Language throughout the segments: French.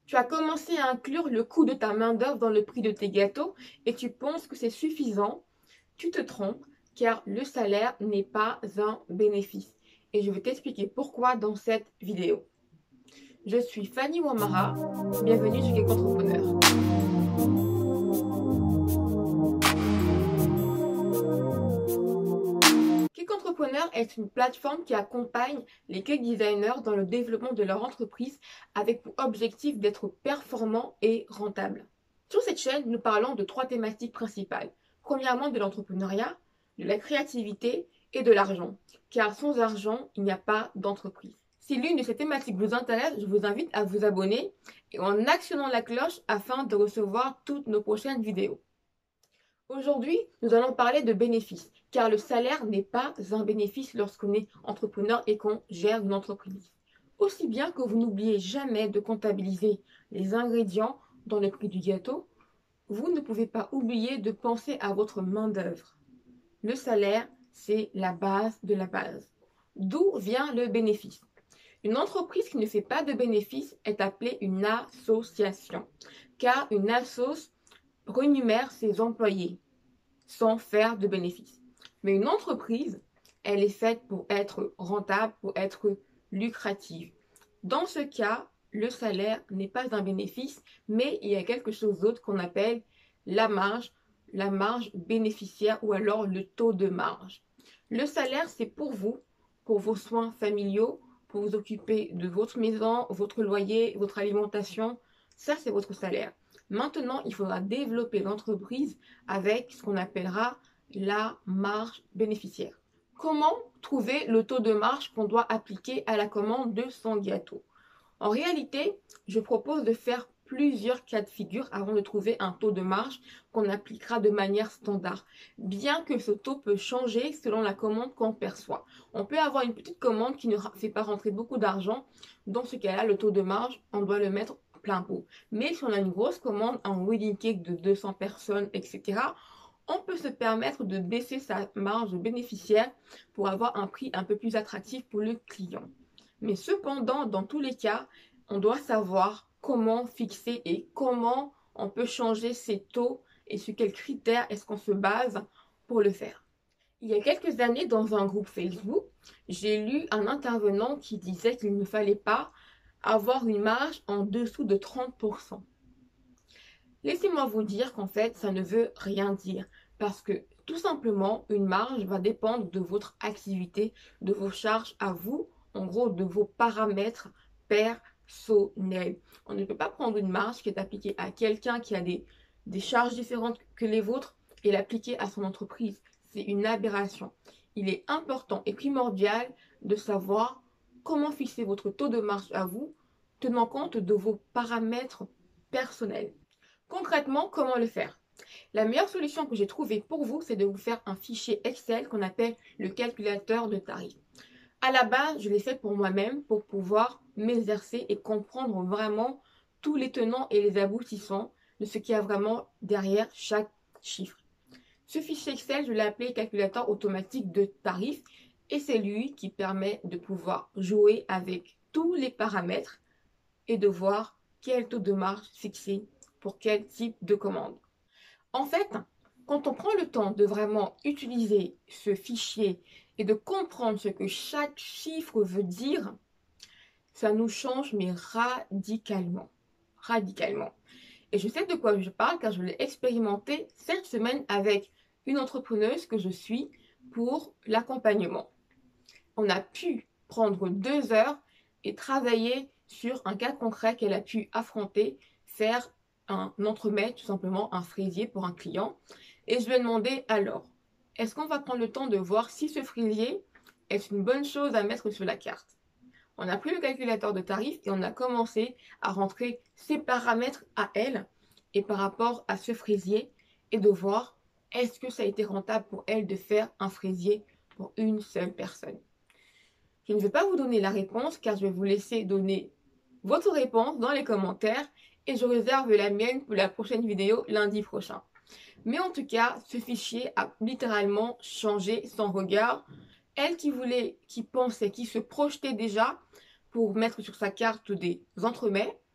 Tu as commencé à inclure le coût de ta main-d'œuvre dans le prix de tes gâteaux et tu penses que c'est suffisant. Tu te trompes car le salaire n'est pas un bénéfice. Et je vais t'expliquer pourquoi dans cette vidéo. Je suis Fanny Wamara, bienvenue chez Cake Entrepreneur. Cake Entrepreneur est une plateforme qui accompagne les cake designers dans le développement de leur entreprise avec pour objectif d'être performants et rentables. Sur cette chaîne, nous parlons de 3 thématiques principales. Premièrement, de l'entrepreneuriat, de la créativité et de l'argent. Car sans argent, il n'y a pas d'entreprise. Si l'une de ces thématiques vous intéresse, je vous invite à vous abonner et en actionnant la cloche afin de recevoir toutes nos prochaines vidéos. Aujourd'hui, nous allons parler de bénéfices, car le salaire n'est pas un bénéfice lorsqu'on est entrepreneur et qu'on gère une entreprise. Aussi bien que vous n'oubliez jamais de comptabiliser les ingrédients dans le prix du gâteau, vous ne pouvez pas oublier de penser à votre main-d'œuvre. Le salaire, c'est la base de la base. D'où vient le bénéfice? Une entreprise qui ne fait pas de bénéfice est appelée une association, car une assoce rémunère ses employés sans faire de bénéfices. Mais une entreprise, elle est faite pour être rentable, pour être lucrative. Dans ce cas, le salaire n'est pas un bénéfice, mais il y a quelque chose d'autre qu'on appelle la marge bénéficiaire ou alors le taux de marge. Le salaire, c'est pour vous, pour vos soins familiaux, pour vous occuper de votre maison, votre loyer, votre alimentation. Ça, c'est votre salaire. Maintenant, il faudra développer l'entreprise avec ce qu'on appellera la marge bénéficiaire. Comment trouver le taux de marge qu'on doit appliquer à la commande de son gâteau? En réalité, je propose de faire plusieurs cas de figure avant de trouver un taux de marge qu'on appliquera de manière standard. Bien que ce taux peut changer selon la commande qu'on perçoit. On peut avoir une petite commande qui ne fait pas rentrer beaucoup d'argent. Dans ce cas-là, le taux de marge, on doit le mettre plein pot. Mais si on a une grosse commande, un wedding cake de 200 personnes, etc., on peut se permettre de baisser sa marge bénéficiaire pour avoir un prix un peu plus attractif pour le client. Mais cependant, dans tous les cas, on doit savoir comment fixer et comment on peut changer ces taux et sur quels critères est-ce qu'on se base pour le faire. Il y a quelques années, dans un groupe Facebook, j'ai lu un intervenant qui disait qu'il ne fallait pas avoir une marge en dessous de 30%. Laissez-moi vous dire qu'en fait, ça ne veut rien dire parce que tout simplement, une marge va dépendre de votre activité, de vos charges à vous, en gros, de vos paramètres personnels. On ne peut pas prendre une marge qui est appliquée à quelqu'un qui a des charges différentes que les vôtres et l'appliquer à son entreprise. C'est une aberration. Il est important et primordial de savoir comment fixer votre taux de marge à vous, tenant compte de vos paramètres personnels. Concrètement, comment le faire? La meilleure solution que j'ai trouvée pour vous, c'est de vous faire un fichier Excel qu'on appelle le calculateur de tarifs. À la base, je l'ai fait pour moi-même pour pouvoir m'exercer et comprendre vraiment tous les tenants et les aboutissants de ce qu'il y a vraiment derrière chaque chiffre. Ce fichier Excel, je l'ai appelé calculateur automatique de tarifs et c'est lui qui permet de pouvoir jouer avec tous les paramètres et de voir quel taux de marge fixer pour quel type de commande. En fait, quand on prend le temps de vraiment utiliser ce fichier et de comprendre ce que chaque chiffre veut dire, ça nous change mais radicalement. Radicalement. Et je sais de quoi je parle car je l'ai expérimenté cette semaine avec une entrepreneuse que je suis pour l'accompagnement. On a pu prendre 2 heures et travailler sur un cas concret qu'elle a pu affronter, faire un entremets, tout simplement un fraisier pour un client. Et je lui ai demandé alors, est-ce qu'on va prendre le temps de voir si ce fraisier est une bonne chose à mettre sur la carte? On a pris le calculateur de tarifs et on a commencé à rentrer ses paramètres à elle et par rapport à ce fraisier et de voir est-ce que ça a été rentable pour elle de faire un fraisier pour une seule personne. Je ne vais pas vous donner la réponse car je vais vous laisser donner votre réponse dans les commentaires et je réserve la mienne pour la prochaine vidéo lundi prochain. Mais en tout cas, ce fichier a littéralement changé son regard. Elle qui pensait, qui se projetait déjà pour mettre sur sa carte des entremets,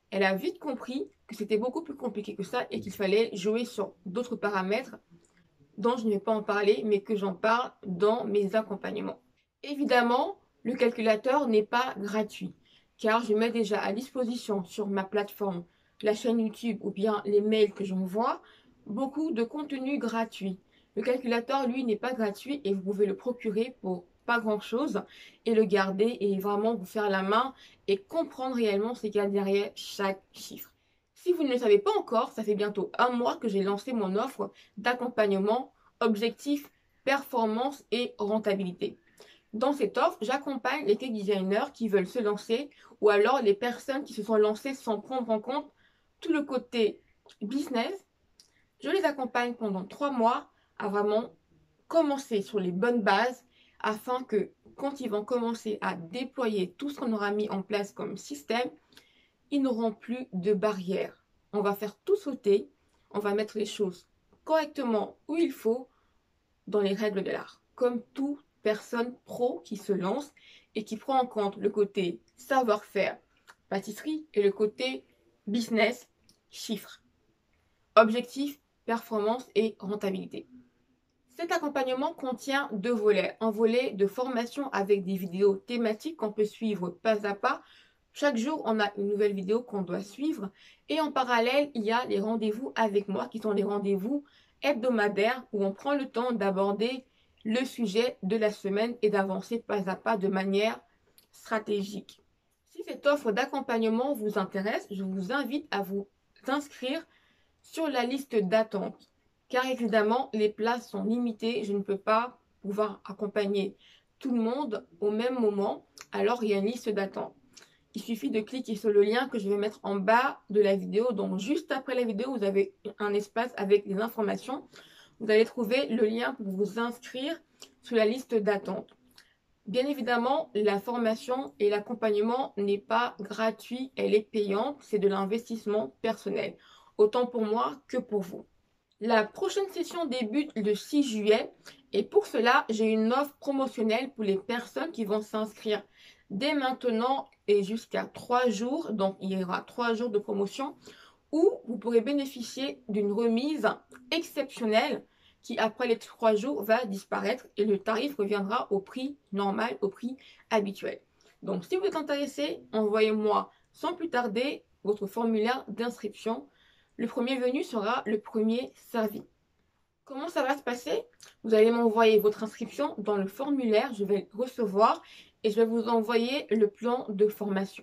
Elle a vite compris que c'était beaucoup plus compliqué que ça et qu'il fallait jouer sur d'autres paramètres dont je ne vais pas en parler, mais que j'en parle dans mes accompagnements. Évidemment, le calculateur n'est pas gratuit, car je mets déjà à disposition sur ma plateforme, la chaîne YouTube ou bien les mails que j'envoie, beaucoup de contenu gratuit. Le calculateur, lui, n'est pas gratuit et vous pouvez le procurer pour pas grand-chose et le garder et vraiment vous faire la main et comprendre réellement ce qu'il y a derrière chaque chiffre. Si vous ne le savez pas encore, ça fait bientôt un mois que j'ai lancé mon offre d'accompagnement, objectif, performance et rentabilité. Dans cette offre, j'accompagne les cake designers qui veulent se lancer ou alors les personnes qui se sont lancées sans prendre en compte tout le côté business. Je les accompagne pendant 3 mois à vraiment commencer sur les bonnes bases afin que quand ils vont commencer à déployer tout ce qu'on aura mis en place comme système, ils n'auront plus de barrières. On va faire tout sauter, on va mettre les choses correctement où il faut dans les règles de l'art. Comme toute personne pro qui se lance et qui prend en compte le côté savoir-faire, pâtisserie et le côté business, chiffres, objectifs, performance et rentabilité. Cet accompagnement contient 2 volets. Un volet de formation avec des vidéos thématiques qu'on peut suivre pas à pas. Chaque jour, on a une nouvelle vidéo qu'on doit suivre. Et en parallèle, il y a les rendez-vous avec moi qui sont les rendez-vous hebdomadaires où on prend le temps d'aborder le sujet de la semaine et d'avancer pas à pas de manière stratégique. Si cette offre d'accompagnement vous intéresse, je vous invite à vous inscrire sur la liste d'attente. Car évidemment, les places sont limitées. Je ne peux pas pouvoir accompagner tout le monde au même moment. Alors, il y a une liste d'attente. Il suffit de cliquer sur le lien que je vais mettre en bas de la vidéo. Donc, juste après la vidéo, vous avez un espace avec les informations. Vous allez trouver le lien pour vous inscrire sur la liste d'attente. Bien évidemment, la formation et l'accompagnement n'est pas gratuit, elle est payante. C'est de l'investissement personnel, autant pour moi que pour vous. La prochaine session débute le 6 juillet et pour cela, j'ai une offre promotionnelle pour les personnes qui vont s'inscrire dès maintenant et jusqu'à 3 jours. Donc, il y aura 3 jours de promotion où vous pourrez bénéficier d'une remise exceptionnelle qui, après les 3 jours, va disparaître et le tarif reviendra au prix normal, au prix habituel. Donc, si vous êtes intéressé, envoyez-moi sans plus tarder votre formulaire d'inscription. Le premier venu sera le premier servi. Comment ça va se passer? Vous allez m'envoyer votre inscription dans le formulaire, je vais le recevoir et je vais vous envoyer le plan de formation.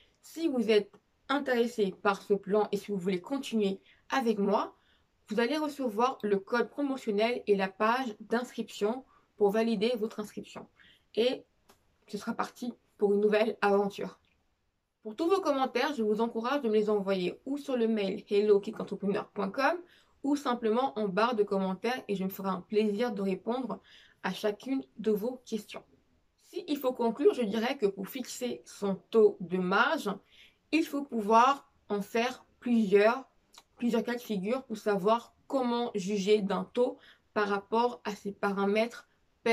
Si vous êtes intéressé par ce plan et si vous voulez continuer avec moi, vous allez recevoir le code promotionnel et la page d'inscription pour valider votre inscription. Et ce sera parti pour une nouvelle aventure. Pour tous vos commentaires, je vous encourage de me les envoyer ou sur le mail hello-cakeentrepreneur.com ou simplement en barre de commentaires et je me ferai un plaisir de répondre à chacune de vos questions. Si il faut conclure, je dirais que pour fixer son taux de marge, il faut pouvoir en faire plusieurs cas de figure pour savoir comment juger d'un taux par rapport à ses paramètres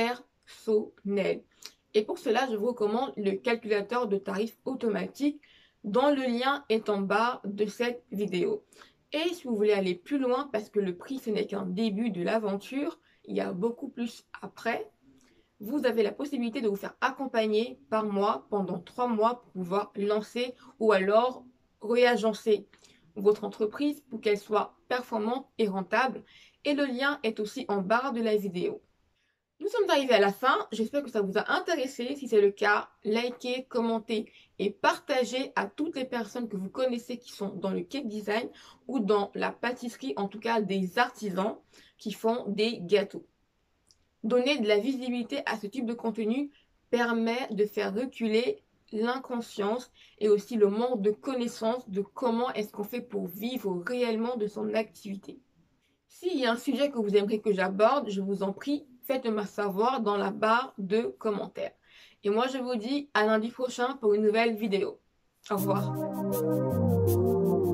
personnels. Et pour cela, je vous recommande le calculateur de tarifs automatique dont le lien est en bas de cette vidéo. Et si vous voulez aller plus loin, parce que le prix ce n'est qu'un début de l'aventure, il y a beaucoup plus après, vous avez la possibilité de vous faire accompagner par mois pendant 3 mois pour pouvoir lancer ou alors réagencer votre entreprise pour qu'elle soit performante et rentable. Et le lien est aussi en barre de la vidéo. Nous sommes arrivés à la fin, j'espère que ça vous a intéressé. Si c'est le cas, likez, commentez et partagez à toutes les personnes que vous connaissez qui sont dans le cake design ou dans la pâtisserie, en tout cas des artisans qui font des gâteaux. Donner de la visibilité à ce type de contenu permet de faire reculer l'inconscience et aussi le manque de connaissance de comment est-ce qu'on fait pour vivre réellement de son activité. S'il y a un sujet que vous aimeriez que j'aborde, je vous en prie, faites-moi savoir dans la barre de commentaires. Et moi, je vous dis à lundi prochain pour une nouvelle vidéo. Au revoir.